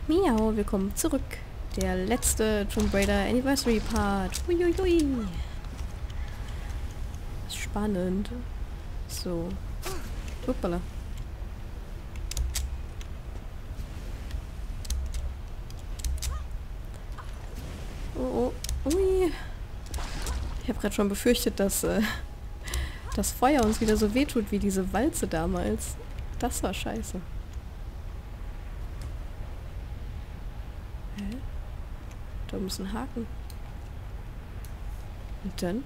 Miau, willkommen zurück. Der letzte Tomb Raider Anniversary Part. Uiuiui. Spannend. So. Uppala. Oh, oh. Ui. Ich habe gerade schon befürchtet, dass das Feuer uns wieder so wehtut wie diese Walze damals. Das war scheiße. Hä? Da muss ein Haken. Und dann?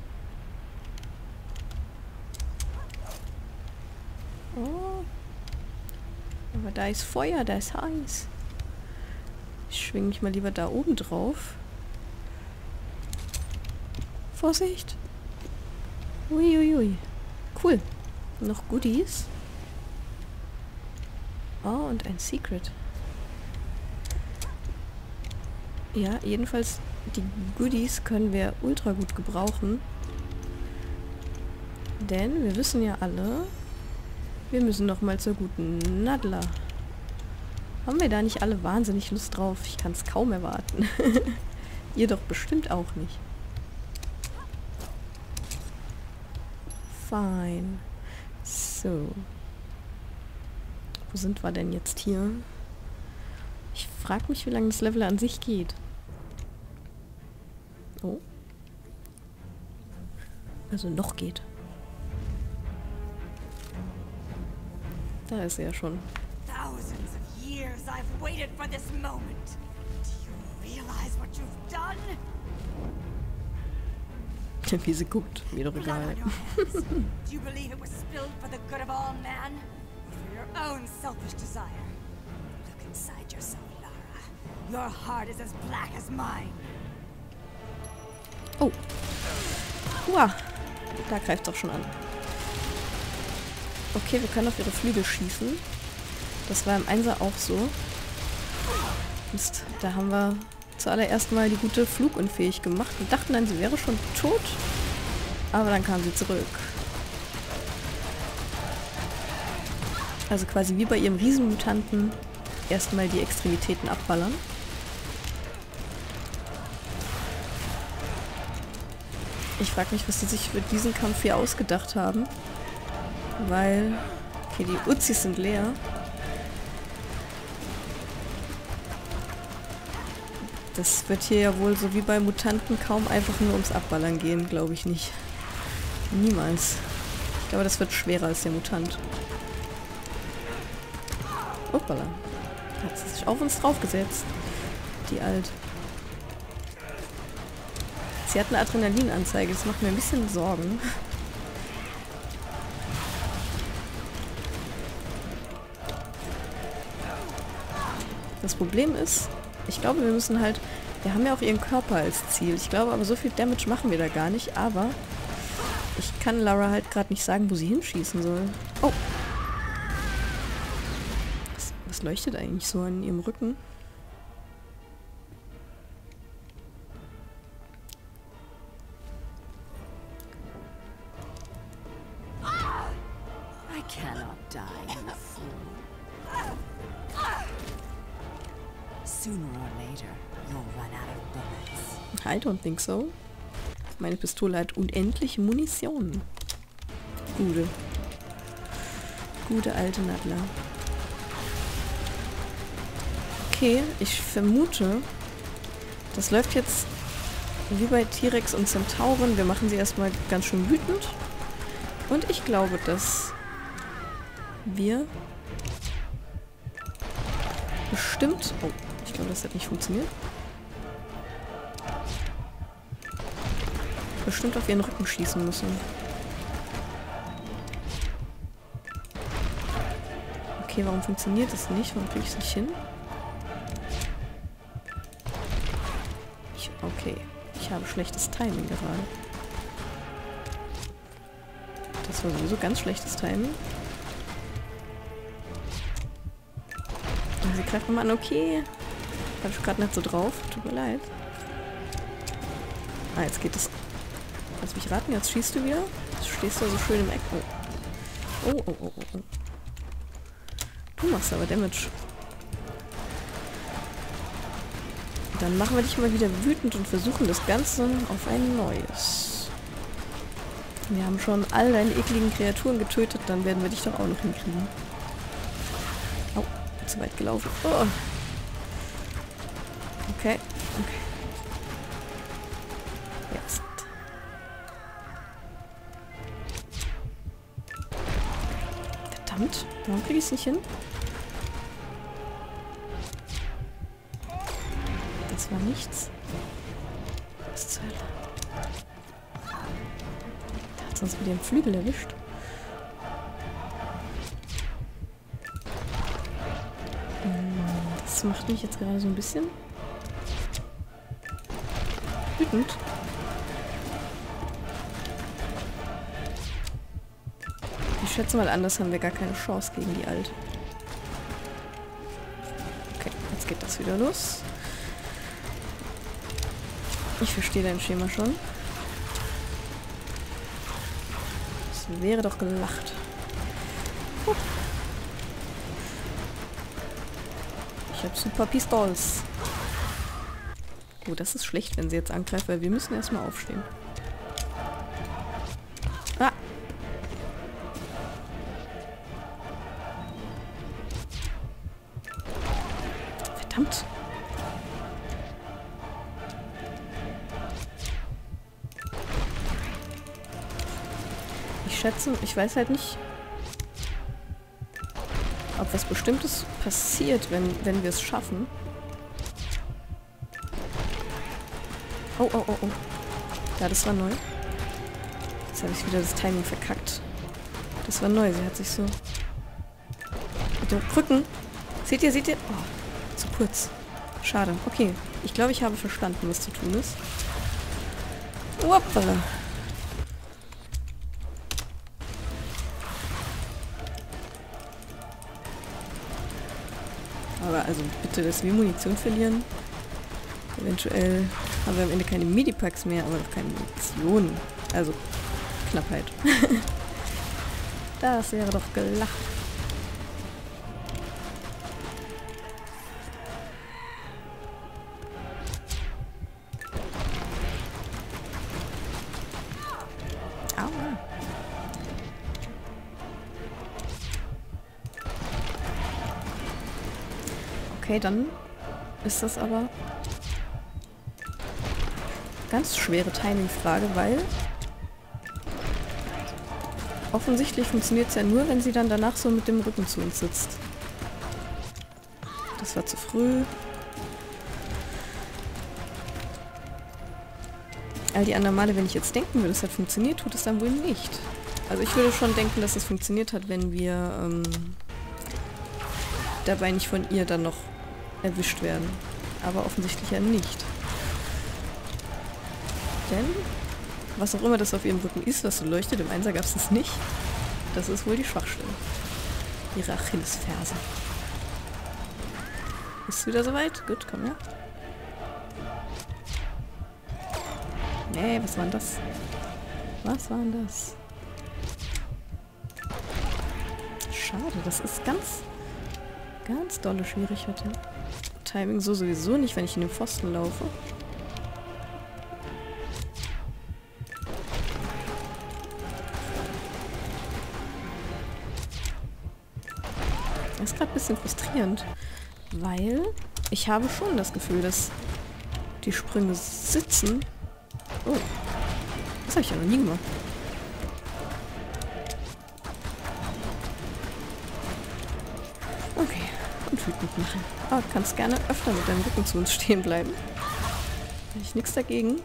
Oh. Aber da ist Feuer, da ist heiß. Ich schwinge mich mal lieber da oben drauf. Vorsicht! Uiuiui. Cool. Noch Goodies. Oh, und ein Secret. Ja, jedenfalls die Goodies können wir ultra gut gebrauchen. Denn wir wissen ja alle, wir müssen noch mal zur guten Nadler. Haben wir da nicht alle wahnsinnig Lust drauf? Ich kann es kaum erwarten. Ihr doch bestimmt auch nicht. Fein. So. Wo sind wir denn jetzt hier? Ich frage mich, wie lange das Level an sich geht. Oh. Also noch geht. Da ist er schon. Thousands of years I've waited for this moment. Do you realize what you've done? Wie sie guckt, mir doch Blood egal. on your hands. Do you believe it was spilled for the good of all man? Or for your own selfish desire? Look inside yourself, Lara. Your heart is as black as mine. Oh. Uah. Da greift doch schon an. Okay, wir können auf ihre Flügel schießen. Das war im Einser auch so. Mist, da haben wir zuallererst mal die gute flugunfähig gemacht. Wir dachten dann, sie wäre schon tot. Aber dann kam sie zurück. Also quasi wie bei ihrem Riesenmutanten erstmal die Extremitäten abballern. Ich frage mich, was sie sich für diesen Kampf hier ausgedacht haben. Weil, okay, die Uzis sind leer. Das wird hier ja wohl so wie bei Mutanten kaum einfach nur ums Abballern gehen, glaube ich nicht. Niemals. Ich glaube, das wird schwerer als der Mutant. Hoppala. Hat sie sich auf uns draufgesetzt. Die Alt. Sie hat eine Adrenalinanzeige, das macht mir ein bisschen Sorgen. Das Problem ist, ich glaube, wir müssen halt... Wir haben ja auch ihren Körper als Ziel. Ich glaube aber, so viel Damage machen wir da gar nicht. Aber ich kann Lara halt gerade nicht sagen, wo sie hinschießen soll. Oh! Was leuchtet eigentlich so an ihrem Rücken? I cannot die, you fool. Sooner or later, you'll run out of bullets. I don't think so. Meine Pistole hat unendlich Munition. Gute alte Nadler. Okay, ich vermute, das läuft jetzt wie bei T-Rex und Zentauren. Wir machen sie erstmal ganz schön wütend. Und ich glaube, dass wir bestimmt... Oh, ich glaube, das hat nicht funktioniert. Bestimmt auf ihren Rücken schießen müssen. Okay, warum funktioniert das nicht? Warum kriege ich es nicht hin? Okay, ich habe schlechtes Timing gerade. Das war sowieso ganz schlechtes Timing. Und sie greift nochmal an. Okay. Habe ich gerade nicht so drauf. Tut mir leid. Ah, jetzt geht es. Lass mich raten, jetzt schießt du wieder. Jetzt stehst du so schön im Eck. Oh. Du machst aber Damage. Dann machen wir dich mal wieder wütend und versuchen das Ganze auf ein neues. Wir haben schon all deine ekligen Kreaturen getötet, dann werden wir dich doch auch noch hinkriegen. Au, zu weit gelaufen. Oh. Okay, okay. Jetzt. Verdammt, warum kriege ich es nicht hin? Das war nichts. Was zur Hölle? Der hat sonst mit dem Flügel erwischt. Das macht mich jetzt gerade so ein bisschen wütend. Ich schätze mal, anders haben wir gar keine Chance gegen die Alte. Okay, jetzt geht das wieder los. Ich verstehe dein Schema schon. Das wäre doch gelacht. Ich habe super Pistols. Oh, das ist schlecht, wenn sie jetzt angreift, weil wir müssen erstmal aufstehen. Ah! Verdammt! Ich schätze, ich weiß halt nicht, ob was Bestimmtes passiert, wenn wir es schaffen. Oh, oh, oh, oh. Ja, das war neu. Jetzt habe ich wieder das Timing verkackt. Das war neu, sie hat sich so... Mit den Brücken. Seht ihr, seht ihr? Oh, zu kurz. Schade. Okay, ich glaube, ich habe verstanden, was zu tun ist. Hoppala. Aber also bitte, dass wir Munition verlieren. Eventuell haben wir am Ende keine Medipacks mehr, aber noch keine Munition. Also Knappheit. Das wäre doch gelacht. Aua. Okay, dann ist das aber ganz schwere Timing-Frage, weil offensichtlich funktioniert es ja nur, wenn sie dann danach so mit dem Rücken zu uns sitzt. Das war zu früh. All die anderen Male, wenn ich jetzt denken würde, es hat funktioniert, tut es dann wohl nicht. Also ich würde schon denken, dass es funktioniert hat, wenn wir dabei nicht von ihr dann noch erwischt werden. Aber offensichtlich ja nicht. Denn, was auch immer das auf ihrem Rücken ist, was so leuchtet, im Einser gab es das nicht. Das ist wohl die Schwachstelle. Ihre Achillesferse. Ist es wieder soweit? Gut, komm her. Nee, was war denn das? Was war denn das? Schade, das ist ganz dolle schwierig heute. Timing so sowieso nicht, wenn ich in den Pfosten laufe. Das ist gerade ein bisschen frustrierend, weil ich habe schon das Gefühl, dass die Sprünge sitzen. Oh, das habe ich ja noch nie gemacht. Okay, und wütend machen. Aber du kannst gerne öfter mit deinem Rücken zu uns stehen bleiben. Habe ich nichts dagegen.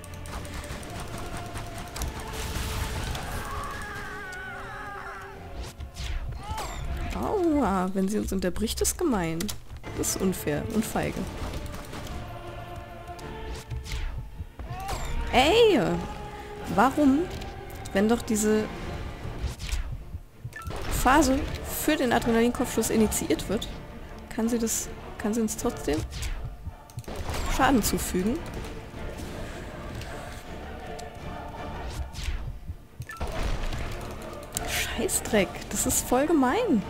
Aua, wenn sie uns unterbricht, ist gemein. Das ist unfair und feige. Ey! Warum, wenn doch diese Phase für den Adrenalinkopfschuss initiiert wird, kann sie uns trotzdem Schaden zufügen? Scheißdreck, das ist voll gemein.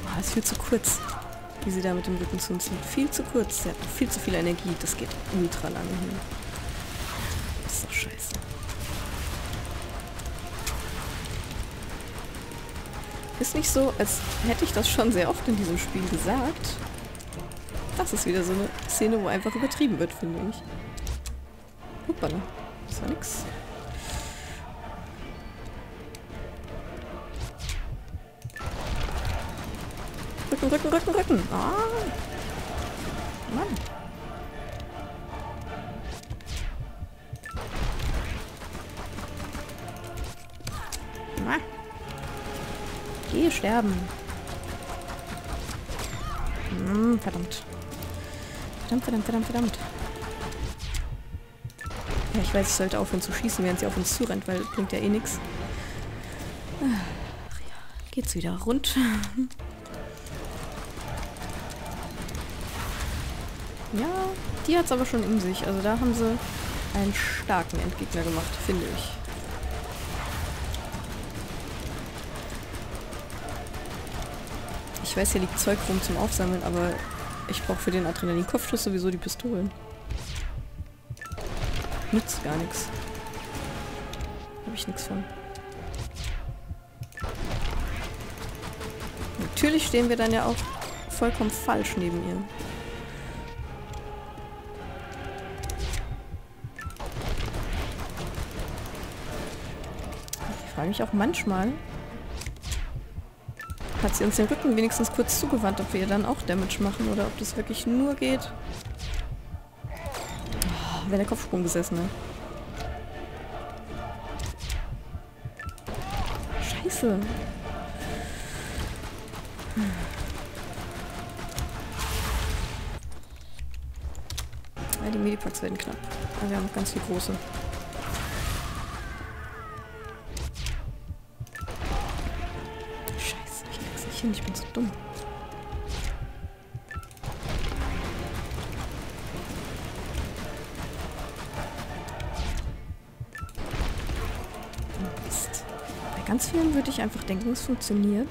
Ah, ist viel zu kurz, wie sie da mit dem Rücken zu uns liegt. Viel zu kurz. Sie hat viel zu viel Energie. Das geht ultra lange hin. Das ist doch scheiße. Ist nicht so, als hätte ich das schon sehr oft in diesem Spiel gesagt. Das ist wieder so eine Szene, wo einfach übertrieben wird, finde ich. Hoppala. Das war nix. Rücken, Rücken, Rücken, Rücken. Ah. Mann. Na. Geh sterben. Verdammt. Verdammt, verdammt, verdammt, verdammt. Ja, ich weiß, ich sollte aufhören zu schießen, während sie auf uns zurennt, weil bringt ja eh nichts. Ach ja, geht's wieder rund. Ja, die hat's aber schon in sich. Also da haben sie einen starken Endgegner gemacht, finde ich. Ich weiß, hier liegt Zeug rum zum Aufsammeln, aber ich brauche für den Adrenalin-Kopfschuss sowieso die Pistolen. Nützt gar nichts. Habe ich nichts von. Natürlich stehen wir dann ja auch vollkommen falsch neben ihr. Ich frage mich auch manchmal, hat sie uns den Rücken wenigstens kurz zugewandt, ob wir ihr dann auch Damage machen oder ob das wirklich nur geht. Oh, wäre der Kopfsprung gesessen, ne? Scheiße. Ja, die Medipacks werden knapp. Aber wir haben noch ganz viel große. Ich bin so dumm. Mist. Bei ganz vielen würde ich einfach denken, es funktioniert.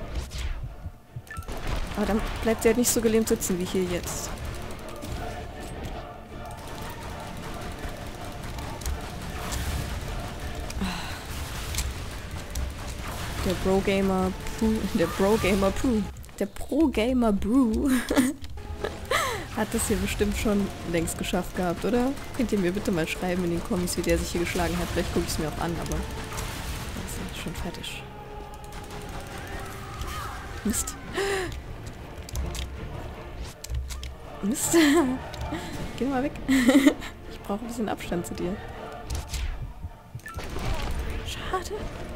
Aber dann bleibt sie halt nicht so gelähmt sitzen wie hier jetzt. Der Pro-Gamer Brew hat das hier bestimmt schon längst geschafft gehabt, oder? Könnt ihr mir bitte mal schreiben in den Kommis, wie der sich hier geschlagen hat. Vielleicht gucke ich es mir auch an, aber das ist schon fertig. Mist. Mist. Geh mal weg. Ich brauche ein bisschen Abstand zu dir. Schade.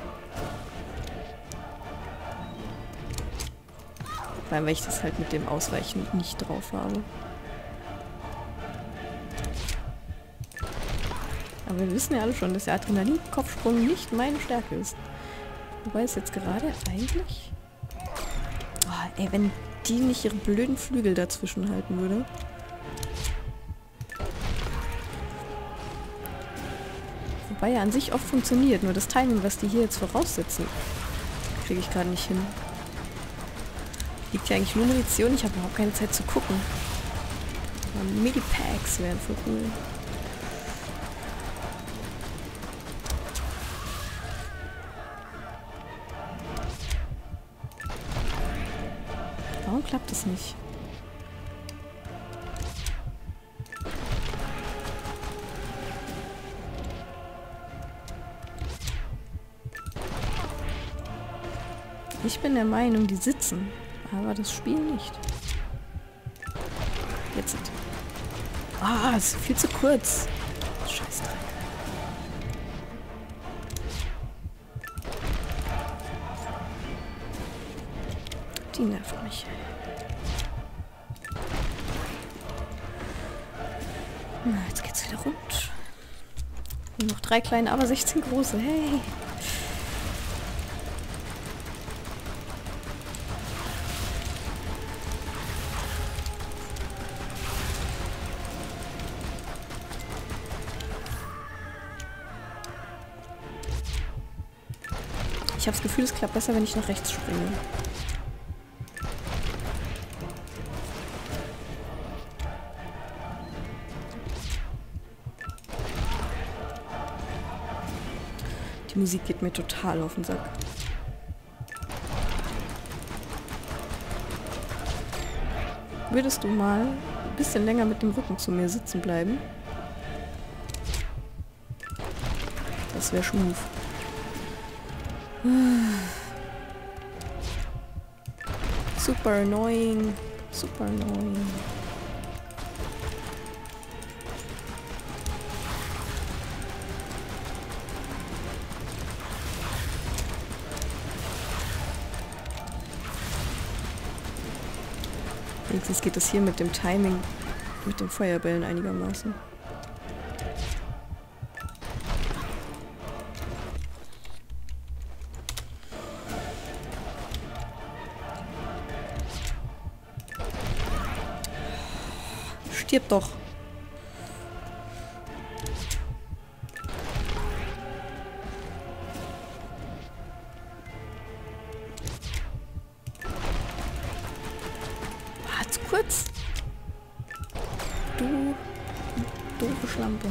Vor allem, weil ich das halt mit dem Ausweichen nicht drauf habe. Aber wir wissen ja alle schon, dass der Adrenalin-Kopfsprung nicht meine Stärke ist. Wobei es jetzt gerade eigentlich... Oh, ey, wenn die nicht ihre blöden Flügel dazwischen halten würde. Wobei ja an sich oft funktioniert, nur das Timing, was die hier jetzt voraussetzen, kriege ich gerade nicht hin. Liegt ja eigentlich nur Munition, ich habe überhaupt keine Zeit zu gucken. Aber Medipacks wären voll cool. Warum klappt das nicht? Ich bin der Meinung, die sitzen. Aber das Spiel nicht. Jetzt sind. Ah, es ist viel zu kurz. Scheiße. Die nervt mich. Na, jetzt geht's wieder rund. Nur noch 3 kleine, aber 16 große. Hey. Ich habe das Gefühl, es klappt besser, wenn ich nach rechts springe. Die Musik geht mir total auf den Sack. Würdest du mal ein bisschen länger mit dem Rücken zu mir sitzen bleiben? Das wäre schmuf. Super annoying. Super annoying. Wenigstens geht es hier mit dem Timing, mit den Feuerbällen einigermaßen. Stirb doch! Zu kurz. Du doofe Schlampe.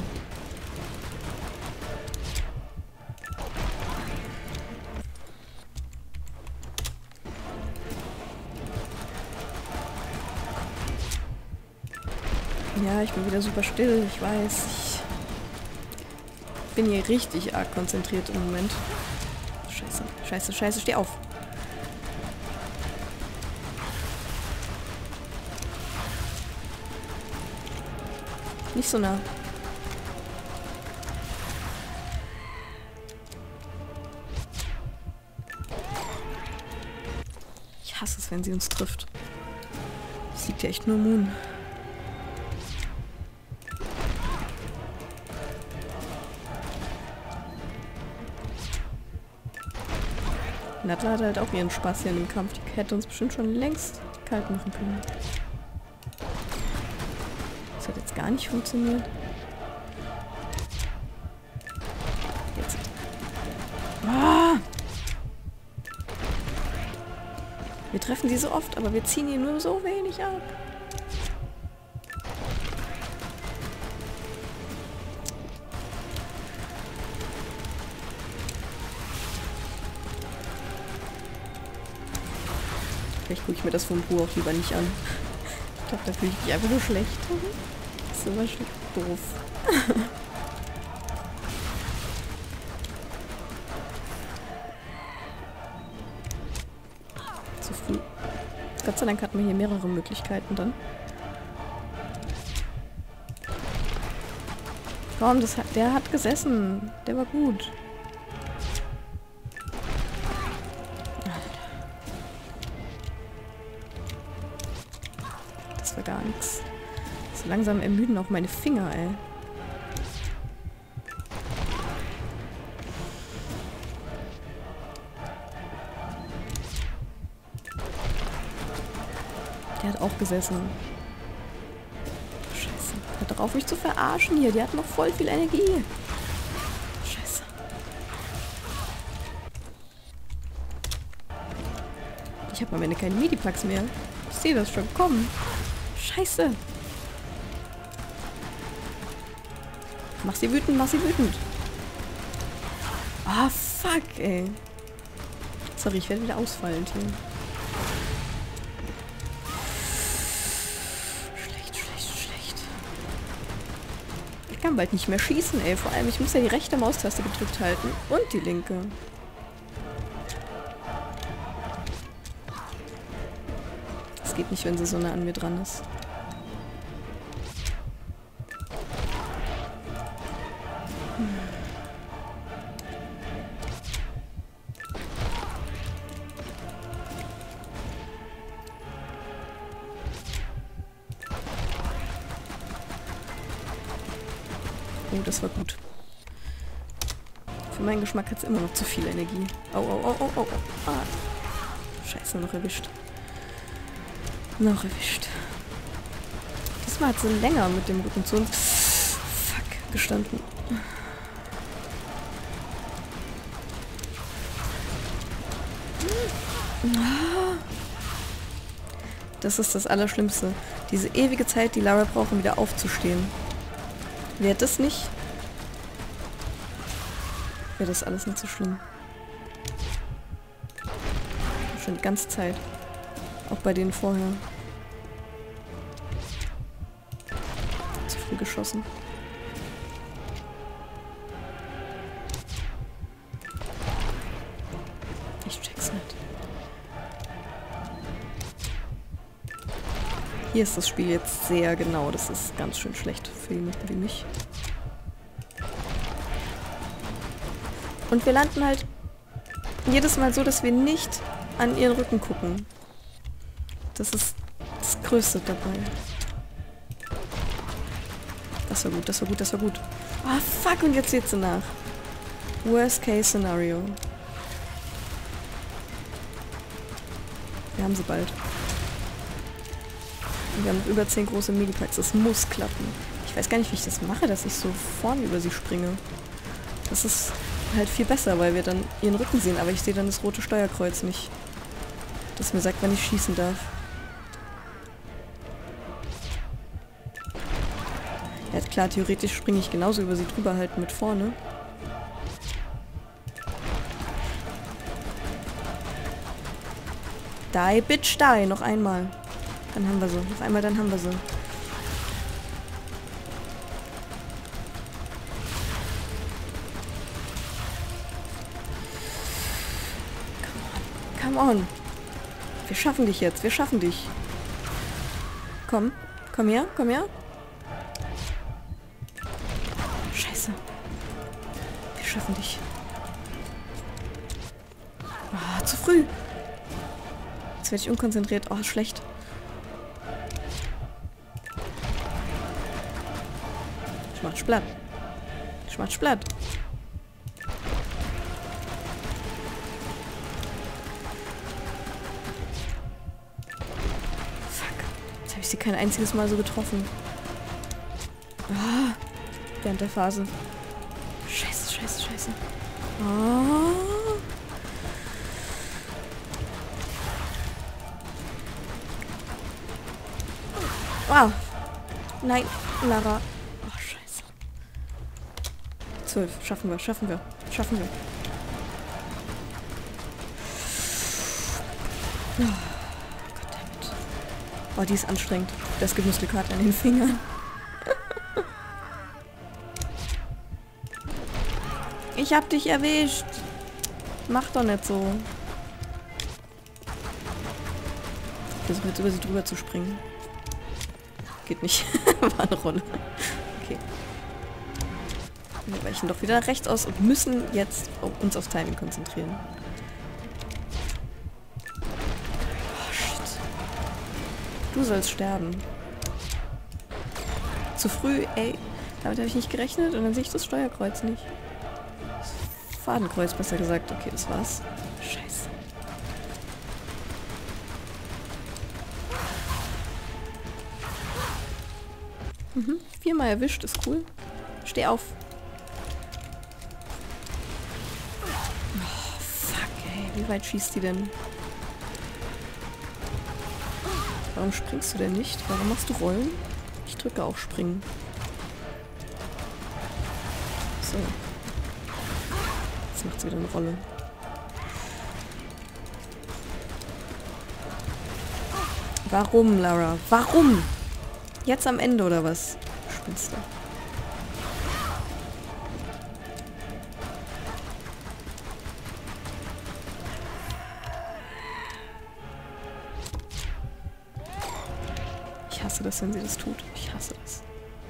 Ja, ich bin wieder super still, ich weiß. Ich bin hier richtig arg konzentriert im Moment. Scheiße, scheiße, scheiße, steh auf. Nicht so nah. Ich hasse es, wenn sie uns trifft. Das liegt ja echt nur Moon. Nadla hat halt auch ihren Spaß hier in dem Kampf. Die hätte uns bestimmt schon längst kalt machen können. Das hat jetzt gar nicht funktioniert. Jetzt. Ah! Wir treffen sie so oft, aber wir ziehen hier nur so wenig ab. Vielleicht gucke ich mir das vom Buch auch lieber nicht an. Ich glaube, da fühle ich mich einfach nur schlecht. Das ist immer doof. Zu früh. Gott sei Dank hat man hier mehrere Möglichkeiten dann. Komm, der hat gesessen. Der war gut. Das war gar nichts. So langsam ermüden auch meine Finger, ey. Der hat auch gesessen. Scheiße. Hört doch auf, mich zu verarschen hier. Die hat noch voll viel Energie. Scheiße. Ich habe am Ende keine Medipacks mehr. Ich sehe das schon kommen. Scheiße. Mach sie wütend, mach sie wütend. Ah, fuck, ey. Sorry, ich werde wieder ausfallend hier. Schlecht. Ich kann bald nicht mehr schießen, ey. Vor allem, ich muss ja die rechte Maustaste gedrückt halten. Und die linke. Das geht nicht, wenn sie so nah an mir dran ist. Oh, das war gut. Für meinen Geschmack hat es immer noch zu viel Energie. Oh. Ah. Scheiße, noch erwischt. Noch erwischt. Diesmal hat sie länger mit dem Rücken zu uns gestanden. Das ist das Allerschlimmste. Diese ewige Zeit, die Lara braucht, um wieder aufzustehen. Wäre das nicht... wäre das alles nicht so schlimm. Schon die ganze Zeit. Auch bei denen vorher. Zu früh geschossen. Ich check's nicht. Hier ist das Spiel jetzt sehr genau. Das ist ganz schön schlecht für jemanden wie mich. Und wir landen halt jedes Mal so, dass wir nicht an ihren Rücken gucken. Das ist das Größte dabei. Das war gut, das war gut, das war gut. Ah, fuck, und jetzt sie nach. Worst Case Scenario. Wir haben sie bald. Und wir haben über 10 große Megapacks. Das muss klappen. Ich weiß gar nicht, wie ich das mache, dass ich so vorn über sie springe. Das ist halt viel besser, weil wir dann ihren Rücken sehen. Aber ich sehe dann das rote Steuerkreuz nicht. Das mir sagt, wann ich schießen darf. Ja, klar, theoretisch springe ich genauso über sie drüber halt mit vorne. Die, Bitch, die. Noch einmal. Dann haben wir sie. Noch einmal, dann haben wir sie. Come on. Wir schaffen dich jetzt. Wir schaffen dich. Komm. Komm her. Komm her. Scheiße. Wir schaffen dich. Oh, zu früh. Jetzt werde ich unkonzentriert. Oh, schlecht. Schmatsch platt. Schmatsch platt. Fuck. Jetzt habe ich sie kein einziges Mal so getroffen. Ah, während der Phase. Scheiße, scheiße, scheiße. Oh. Wow. Nein, Lara. Oh, scheiße. 12. Schaffen wir, schaffen wir, schaffen wir. Oh, Goddammit. Oh, die ist anstrengend. Das gibt Muskelkater an den Fingern. Ich hab dich erwischt. Mach doch nicht so. Ich versuche jetzt über sie drüber zu springen. Geht nicht. War eine Rolle. Okay. Wir weichen doch wieder nach rechts aus und müssen jetzt uns aufs Timing konzentrieren. Oh, shit. Du sollst sterben. Zu früh, ey. Damit habe ich nicht gerechnet und dann sehe ich das Steuerkreuz nicht. Das Fadenkreuz, besser gesagt. Okay, das war's. Scheiße. Mhm. 4-mal erwischt, ist cool. Steh auf. Oh, fuck, ey. Wie weit schießt die denn? Warum springst du denn nicht? Warum machst du Rollen? Ich drücke auch springen. So. Jetzt macht sie wieder eine Rolle. Warum, Lara? Warum? Jetzt am Ende, oder was? Spinnst du? Ich hasse das, wenn sie das tut. Ich hasse das.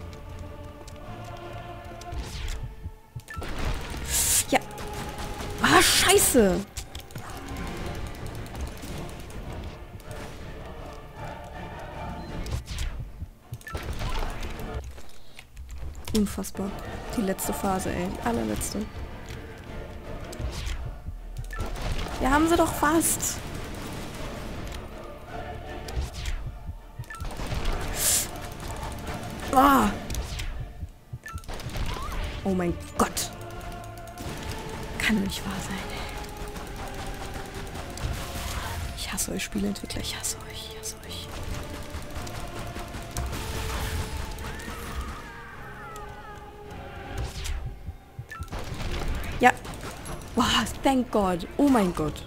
Ja. Ah, scheiße! Unfassbar. Die letzte Phase, ey. Die allerletzte. Wir haben sie doch fast. Ah. Oh mein Gott. Kann doch nicht wahr sein, ey. Ich hasse euch, Spieleentwickler. Ich hasse euch. Ich hasse euch. Ja, Wow, thank God. Oh mein Gott.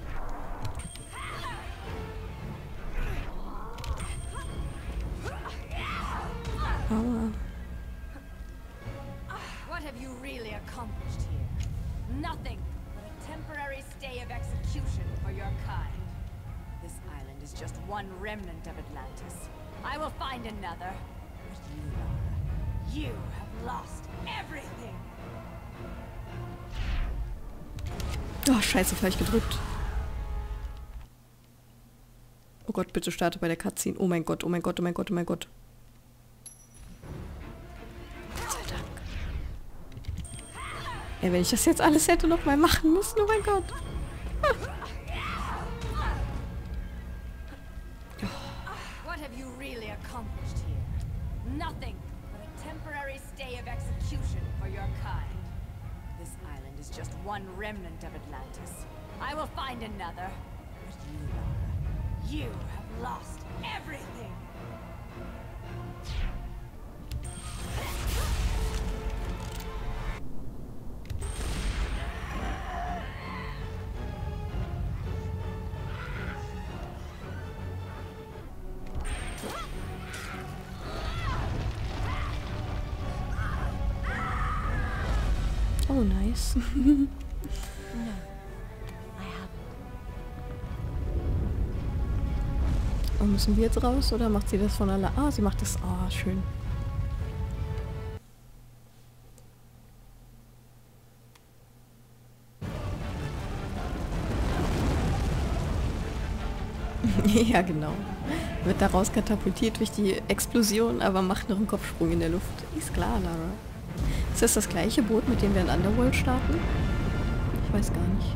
Aua. What have you really accomplished here? Nothing but a temporary stay of execution for your kind. This island is just one remnant of Atlantis. I will find another. But you, Lara, you have lost everything. Oh, scheiße, falsch gedrückt. Oh Gott, bitte starte bei der Cutscene. Oh mein Gott, oh mein Gott, oh mein Gott, oh mein Gott. Gott sei Dank. Ey, wenn ich das jetzt alles hätte noch mal machen müssen, oh mein Gott. What have you really accomplished here? Nothing but a temporary stay of execution for your kind. This island is just one remnant of Atlantis. I will find another. But you, Lara, you have lost everything. Oh, nice. No, I haven't. Und müssen wir jetzt raus oder macht sie das von allein? Ah, sie macht das. Ah, schön. Ja, genau. Wird da raus katapultiert durch die Explosion, aber macht noch einen Kopfsprung in der Luft. Ist klar, Lara. Ist das gleiche Boot, mit dem wir in Underworld starten? Ich weiß gar nicht.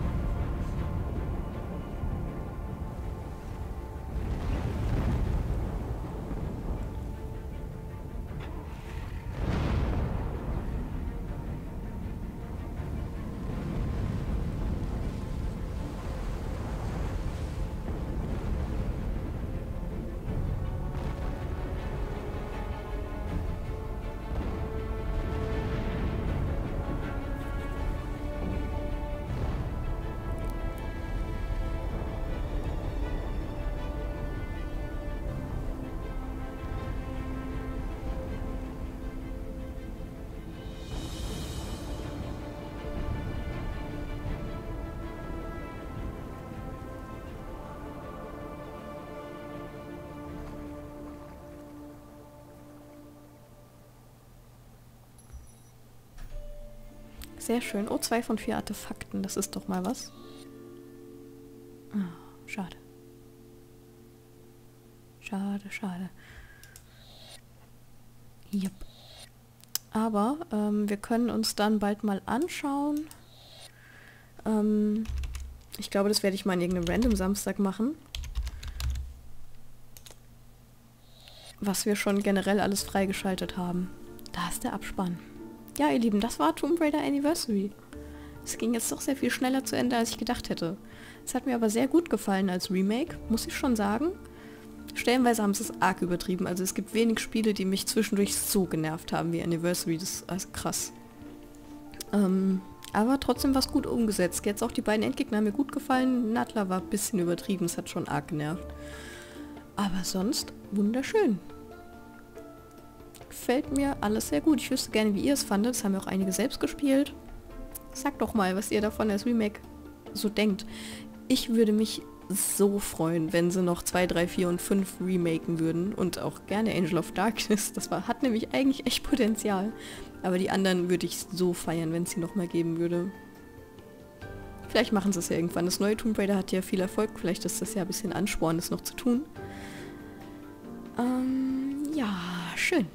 Sehr schön. Oh, 2 von 4 Artefakten. Das ist doch mal was. Ah, schade. Schade, schade. Jupp. Aber wir können uns dann bald mal anschauen. Ich glaube, das werde ich mal in irgendeinem Random Samstag machen. Was wir schon generell alles freigeschaltet haben. Da ist der Abspann. Ja, ihr Lieben, das war Tomb Raider Anniversary. Es ging jetzt doch sehr viel schneller zu Ende, als ich gedacht hätte. Es hat mir aber sehr gut gefallen als Remake, muss ich schon sagen. Stellenweise haben sie es arg übertrieben. Also es gibt wenig Spiele, die mich zwischendurch so genervt haben wie Anniversary. Das ist also krass. Aber trotzdem war es gut umgesetzt. Jetzt auch die beiden Endgegner haben mir gut gefallen. Nadler war ein bisschen übertrieben, es hat schon arg genervt. Aber sonst wunderschön. Gefällt mir alles sehr gut. Ich wüsste gerne, wie ihr es fandet. Das haben ja auch einige selbst gespielt. Sagt doch mal, was ihr davon als Remake so denkt. Ich würde mich so freuen, wenn sie noch 2, 3, 4 und 5 remaken würden. Und auch gerne Angel of Darkness. Das hat nämlich eigentlich echt Potenzial. Aber die anderen würde ich so feiern, wenn es sie nochmal geben würde. Vielleicht machen sie es ja irgendwann. Das neue Tomb Raider hat ja viel Erfolg. Vielleicht ist das ja ein bisschen Ansporn, das noch zu tun. Ja, schön.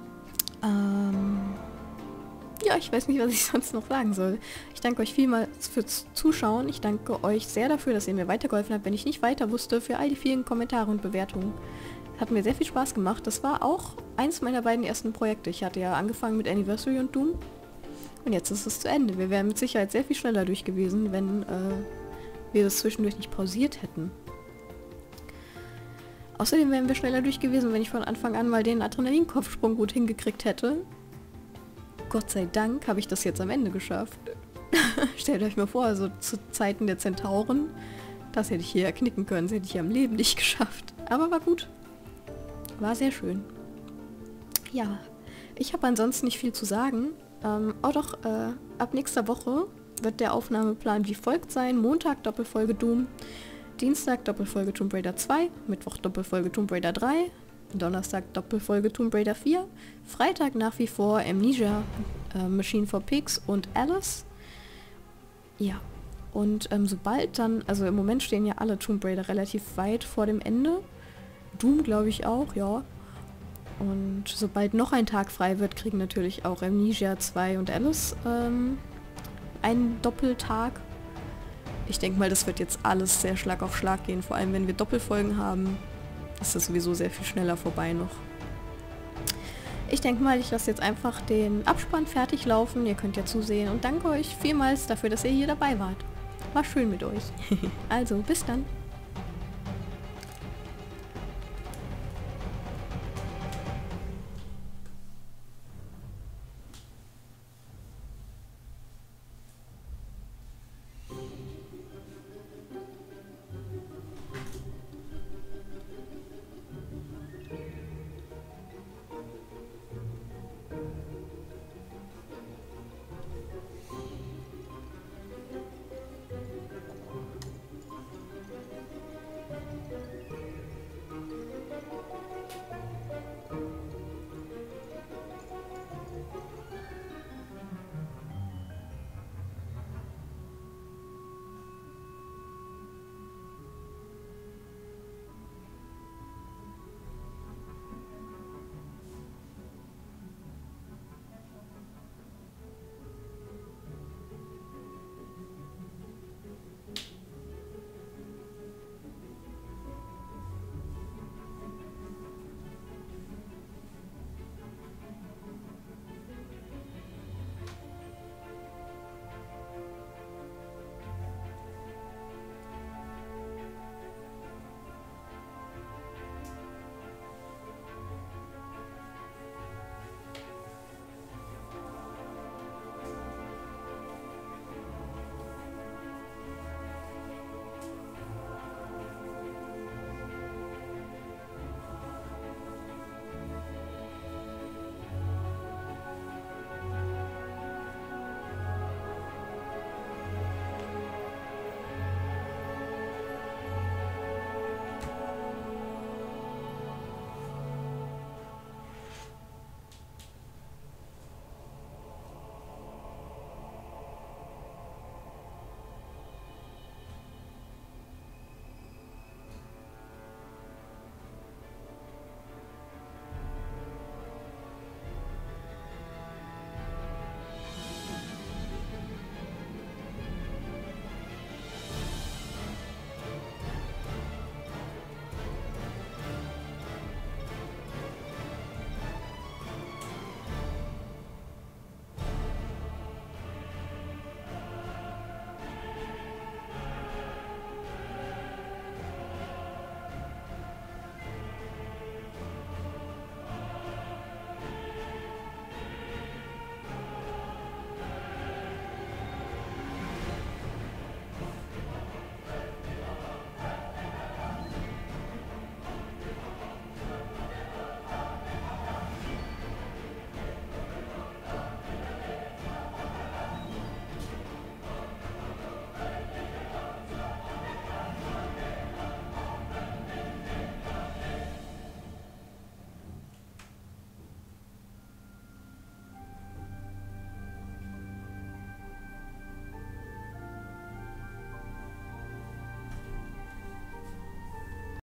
Ja, ich weiß nicht, was ich sonst noch sagen soll. Ich danke euch vielmals fürs Zuschauen. Ich danke euch sehr dafür, dass ihr mir weitergeholfen habt, wenn ich nicht weiter wusste, für all die vielen Kommentare und Bewertungen. Hat mir sehr viel Spaß gemacht. Das war auch eins meiner beiden ersten Projekte. Ich hatte ja angefangen mit Anniversary und Doom. Und jetzt ist es zu Ende. Wir wären mit Sicherheit sehr viel schneller durch gewesen, wenn wir das zwischendurch nicht pausiert hätten. Außerdem wären wir schneller durch gewesen, wenn ich von Anfang an mal den Adrenalinkopfsprung gut hingekriegt hätte. Gott sei Dank habe ich das jetzt am Ende geschafft. Stellt euch mal vor, so zu Zeiten der Zentauren, das hätte ich hier ja knicken können, das hätte ich ja im Leben nicht geschafft. Aber war gut. War sehr schön. Ja, ich habe ansonsten nicht viel zu sagen. Oh doch, ab nächster Woche wird der Aufnahmeplan wie folgt sein. Montag Doppelfolge Doom, Dienstag Doppelfolge Tomb Raider 2, Mittwoch Doppelfolge Tomb Raider 3, Donnerstag Doppelfolge Tomb Raider 4, Freitag nach wie vor Amnesia, Machine for Pigs und Alice. Ja, und sobald dann, also im Moment stehen ja alle Tomb Raider relativ weit vor dem Ende. Doom glaube ich auch, ja. Und sobald noch ein Tag frei wird, kriegen natürlich auch Amnesia 2 und Alice einen Doppeltag. Ich denke mal, das wird jetzt alles sehr Schlag auf Schlag gehen. Vor allem, wenn wir Doppelfolgen haben, ist das sowieso sehr viel schneller vorbei noch. Ich denke mal, ich lasse jetzt einfach den Abspann fertig laufen. Ihr könnt ja zusehen und danke euch vielmals dafür, dass ihr hier dabei wart. War schön mit euch. Also, bis dann.